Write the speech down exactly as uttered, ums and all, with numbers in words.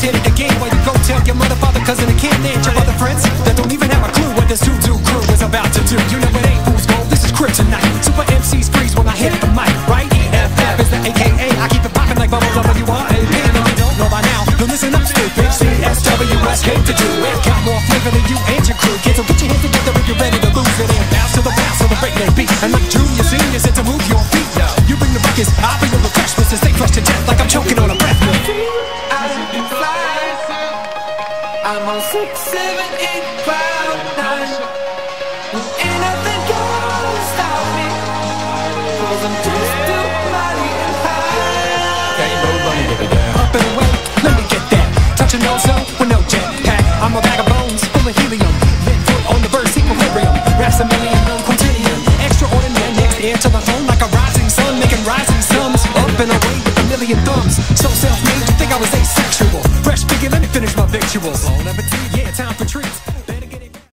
did it again. While you go tell your mother, father, cousin, and kid, and your other friends that don't even have a clue what this two-do crew is about to do. You know it ain't fool's gold, this is kryptonite. Super M Cs freeze when I hit the mic, right? E F F is the A K A. I keep it popping like bubble W R A P. And if you don't know by now, then listen up, stupid. C S W S came to do it. Got more flavor than you and your crew. Kids, so get your hands together if you're ready to lose it. And bounce to the bounce of the breakneck beat. And like junior, senior, said to move your feet. You bring the buckets, I'll bring the refreshments and stay fresh to death like I'm choking on a breath. I'm on six, seven, eight, cloud nine. Ain't nothing gonna stop me, 'cause I'm just too mighty and high. Can't nobody get me down. Up and away, let me get that. Touching no zone with no jetpack. I'm a bag of bones full of helium. Lit foot on the verse, equilibrium. Raps a million, non quintillion. Extraordinary next air to the phone like a rising sun, making rising sums. Up and away with a million thumbs. So self-made, you think I was asexual. Fresh figure, let me finish my victuals. Bon appetit, yeah, time for treats.